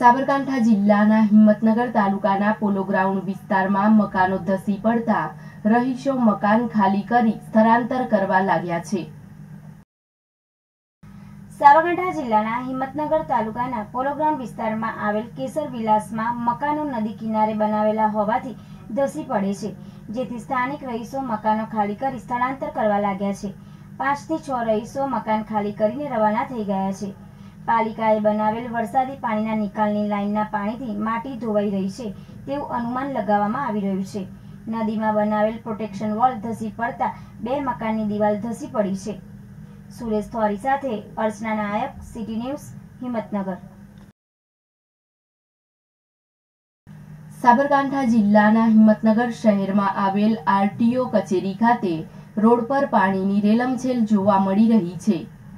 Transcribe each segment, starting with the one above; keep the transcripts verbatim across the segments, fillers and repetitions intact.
સાબરકાંઠા જિલ્લાના હિંમતનગર તાલુકાના પોલો ગ્રાઉન્ડ વિસ્તારમાં મકાનો ધસી પડતા રહીશો મકાન ખાલી કરી સ્થળાંતર કરવા લાગ્યા છે। સાબરકાંઠા જિલ્લાના હિંમતનગર તાલુકાના પોલો ગ્રાઉન્ડ વિસ્તારમાં આવેલ કેસર વિલાસમાં મકાનો નદી કિનારે બનાવેલા હોવાથી ધસી પડે છે, જેથી સ્થાનિક રહીશો મકાનો ખાલી કરી સ્થળાંતર કરવા લાગ્યા છે। પાંચ થી છ રહીશો મકાન ખાલી કરીને રવાના થઈ ગયા છે। પાલિકાએ બનાવેલ વરસાદી પાણીના નિકાલની લાઇનના પાણીથી માટી ધોવાઈ રહી છે તેવું અનુમાન લગાવવામાં આવી રહ્યું છે। નદીમાં બનાવેલ પ્રોટેક્શન વોલ ધસી પડતા બે મકાનની દિવાલ ધસી પડી છે। સુરેશ થોરી સાથે અર્ચના નાયક, સિટી ન્યૂઝ, હિંમતનગર। સાબરકાંઠા જિલ્લાના હિંમતનગર શહેરમાં આવેલ આરટીઓ કચેરી ખાતે રોડ પર પાણીની રેલમછેલ જોવા મળી રહી છે।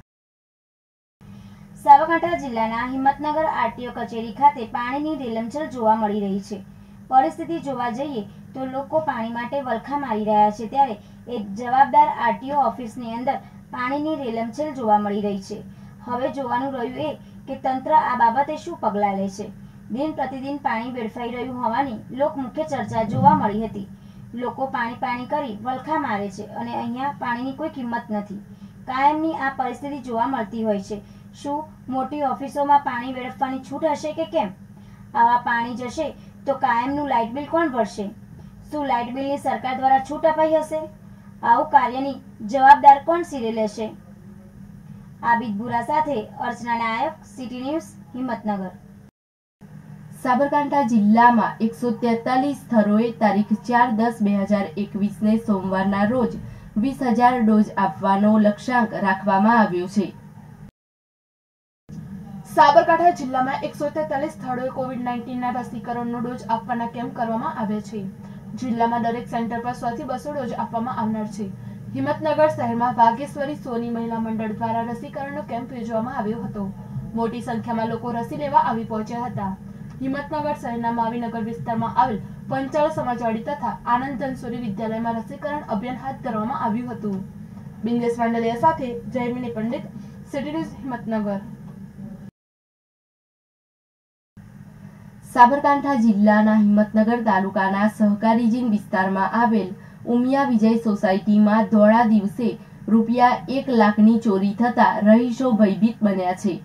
સાબરકાંઠા જિલ્લાના હિંમતનગર આરટીઓ કચેરી ખાતે પાણીની રેલમછેલ જોવા મળી રહી છે। પરિસ્થિતિ જોવા જઈએ તો લોકો પાણી માટે વલખા મારી રહ્યા છે, ત્યારે એક જવાબદાર આરટીઓ ઓફિસની અંદર પાણીની રેલમછેલ જોવા મળી રહી છે। હવે જોવાનું રહ્યું એ કે તંત્ર આ બાબતે શું પગલાં લે છે। દિન પ્રતિદિન પાણી વેડફાઈ રહ્યું હોવાની લોકમુખ્ય ચર્ચા જોવા મળી હતી। લોકો પાણી પાણી કરી વલખા મારે છે અને અહીંયા પાણીની કોઈ કિંમત નથી। કાયમની આ પરિસ્થિતિ જોવા મળતી હોય છે। શું મોટી ઓફિસોમાં પાણી વેડફવાની છૂટ હશે કે કેમ? આવા પાણી જશે તો કાયમનું લાઇટ બિલ કોણ ભરશે? શું લાઇટ બિલની સરકાર દ્વારા છૂટ અપાઈ હશે? આવું કાર્યની જવાબદાર કોણ સિરે લેશે? આબિદ બુરા સાથે અર્ચના નાયક, સિટી ન્યૂઝ, હિંમતનગર। સાબરકાંઠા જિલ્લામાં એકસો તેતાલીસ સ્થળોએ તારીખ ચાર દસ બે હજાર એકવીસ ને સોમવારના રોજ વીસ હજાર ડોઝ આપવાનો લક્ષ્યાંક રાખવામાં આવ્યો છે। સાબરકાંઠા જિલ્લામાં એકસો તેતાલીસ સ્થળોએ કોવિડ નાઇન્ટીનના રસીકરણનો ડોઝ આપવાના કેમ્પ કરવામાં આવ્યા છે। જિલ્લામાં દરેક સેન્ટર પર સો થી બસો ડોઝ આપવામાં આવનાર છે। હિંમતનગર શહેરમાં વાઘેશ્વરી સોની મહિલા મંડળ દ્વારા રસીકરણનો કેમ્પ યોજવામાં આવ્યો હતો। મોટી સંખ્યામાં લોકો રસી લેવા આવી પહોંચ્યા હતા। હિંમતનગર શહેરના માવીનગર વિસ્તારમાં આવેલ પંચાળ સમાજવાડી તથા આનંદ ધનસુરી વિદ્યાલયમાં રસીકરણ અભિયાન હાથ ધરવામાં આવ્યું હતું। બિંદેશ વાંડલિયા સાથે જયમિની પંડિત, સિટી ન્યૂઝ, હિંમતનગર। સાબરકાંઠા જિલ્લાના હિંમતનગર તાલુકાના સહકારીજીન વિસ્તારમાં આવેલ ઉમિયા વિજય સોસાયટીમાં ધોળા દિવસે રૂપિયા એક લાખની ચોરી થતા રહીશો ભયભીત બન્યા છે।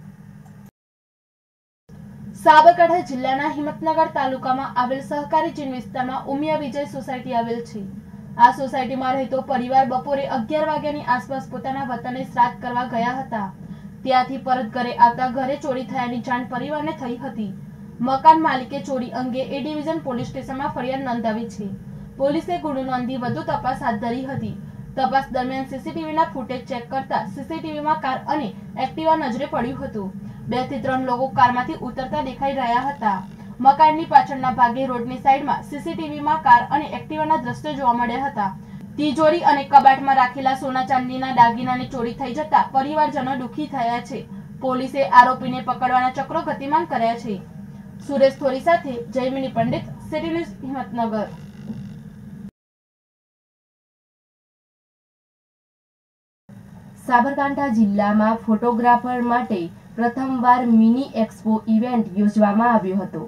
સાબરકાંઠા જિલ્લાના હિંમતનગર તાલુકામાં આવેલ સહકારીજીન વિસ્તારમાં ઉમિયા વિજય સોસાયટી આવેલ છે। આ સોસાયટીમાં રહેતો પરિવાર બપોરે અગિયાર વાગ્યાની આસપાસ પોતાના વતને શ્રાદ્ધ કરવા ગયા હતા। ત્યાંથી પરત ઘરે આવતા ઘરે ચોરી થયાની જાણ પરિવારને થઈ હતી। મકાન માલિકે ચોરી અંગે એ ડિવિઝન પોલીસ સ્ટેશનમાં ફરિયાદ નોંધાવી છે। પોલીસે ગુનો નોંધી વધુ તપાસ હાથ ધરી હતી। તપાસ દરમિયાન સીસીટીવીના ફૂટેજ ચેક કરતા સીસીટીવીમાં કાર અને એક્ટિવા નજરે પડ્યું હતું। બે થી ત્રણ લોકો કારમાંથી ઉતરતા દેખાઈ રહ્યા હતા। મકાનની પાછળના ભાગે રોડની સાઈડમાં સીસીટીવીમાં કાર અને એક્ટિવાના દ્રશ્યો જોવા મળ્યા હતા। તિજોરી અને કબાટમાં રાખેલા સોના ચાંદીના દાગીનાની ચોરી થઈ જતા પરિવારજનો દુઃખી થયા છે। પોલીસે આરોપીને પકડવાના ચક્રો ગતિમાન કર્યા છે। સુરેશ થોરી સાથે જયમિની પંડિત, સિટી ન્યૂઝ, હિંમતનગર। સાબરકાંઠા જિલ્લામાં ફોટોગ્રાફર માટે પ્રથમવાર મિની એક્સપો ઇવેન્ટ યોજવામાં આવ્યો હતો।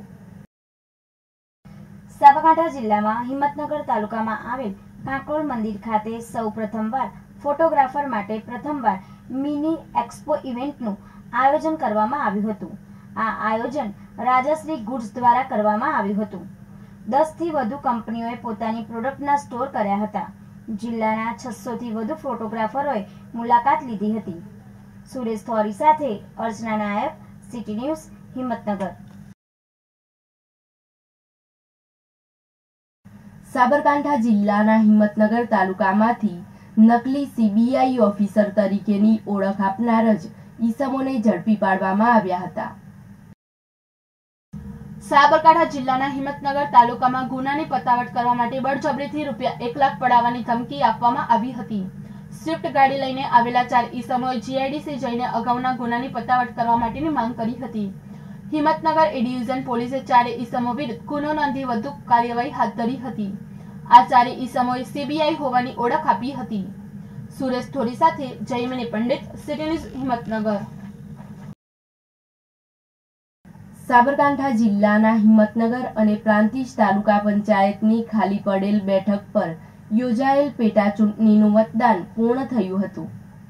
સાબરકાંઠા જિલ્લામાં હિંમતનગર તાલુકામાં આવેલ કાંકરોલ મંદિર ખાતે સૌ પ્રથમવાર ફોટોગ્રાફર માટે પ્રથમવાર મિની એક્સપો ઇવેન્ટનું આયોજન કરવામાં આવ્યું હતું। આ આયોજન રાજાશ્રી ગુડ્સ દ્વારા કરવામાં આવ્યું હતું। દસ થી વધુ કંપનીઓએ પોતાની પ્રોડક્ટના સ્ટોર કર્યા હતા। જિલ્લાના છસો થી વધુ ફોટોગ્રાફરોએ મુલાકાત લીધી હતી। સુરેશ થોરી સાથે અર્ચના નાયક, સિટી ન્યૂઝ, હિંમતનગર। સાબરકાંઠા જિલ્લાના હિંમતનગર તાલુકામાંથી નકલી સીબીઆઈ ઓફિસર તરીકેની ઓળખ આપનાર જ ઈસમોને ઝડપી પાડવામાં આવ્યા હતા। સાબરકાંઠા જિલ્લાના હિંમતનગર તાલુકામાં ગુનાની પતાવટ કરવા માટે બળજબરીથી રૂપિયા એક લાખ પડાવવાની ધમકી આપવામાં આવી હતી। સ્વિફ્ટ ગાડી લઈને આવેલા ચાર ઈસમોએ જીઆઈડીસી જઈને અગાઉના ગુનાની પતાવટ કરવા માટેની માંગ કરી હતી। હિંમતનગર એ ડિવિઝન પોલીસે ચારે ઈસમો વિરુદ્ધ ગુનો નોંધી વધુ કાર્યવાહી હાથ ધરી હતી। આ ચારે ઈસમોએ સીબીઆઈ હોવાની ઓળખ આપી હતી। સુરેશ થોરી સાથે જયમિની પંડિત, સિટી ન્યૂઝ, હિંમતનગર। સાબરકાંઠા જિલ્લાના હિંમતનગર અને પ્રાંતિજ તાલુકા પંચાયતની ખાલી પડેલ બેઠક પર યોજાયેલ પેટા ચૂંટણીનું મતદાન પૂર્ણ થયું હતું.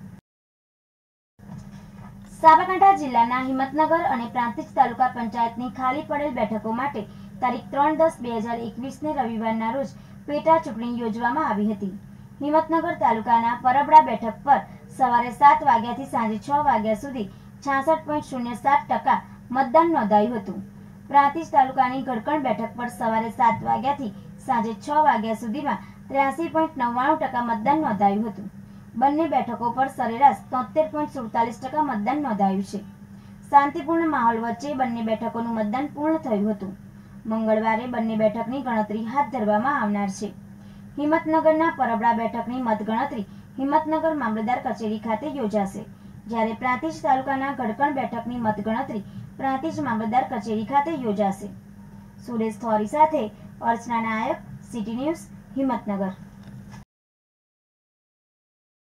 સાબરકાંઠા જિલ્લાના હિંમતનગર અને પ્રાંતિજ તાલુકા પંચાયતની ખાલી પડેલ બેઠકો માટે તારીખ ત્રણ દસ બે હજાર એકવીસને રવિવારના રોજ પેટા ચૂંટણી યોજવામાં આવી હતી. હિંમતનગર તાલુકાના પરબડા બેઠક પર સવારે સાત વાગ્યાથી સાંજે છ વાગ્યા સુધી છાસઠ પોઈન્ટ શૂન્ય સાત ટકા મતદાન નોંધાયું હતું. પ્રાંતિજ તાલુકાની ગડકણ બેઠક પર સવારે સાત વાગ્યાથી સાંજે છ વાગ્યા સુધીમાં ત્ર્યાસી પોઈન્ટ નવ્વાણું ટકા મતદાન નોંધાયું હતું. બંને બેઠકો પર સરેરાશ તોતેર પોઈન્ટ સુડતાલીસ ટકા મતદાન નોંધાયું છે. શાંતિપૂર્ણ માહોલ વચ્ચે બંને બેઠકોનું મતદાન પૂર્ણ થયું હતું. મંગળવારે બંને બેઠકની ગણતરી હાથ ધરવામાં આવનાર છે. હિંમતનગરના પરબડા બેઠકની મતગણતરી હિંમતનગર મામલતદાર કચેરી ખાતે યોજાશે, જ્યારે પ્રાંતિજ તાલુકાના ગડકણ બેઠકની મતગણતરી પ્રાંતિજ મામલતદાર કચેરી ખાતે યોજાશે. સુરેશ થોરી સાથે અર્ચના નાયક, સિટી ન્યૂઝ, હિંમતનગર.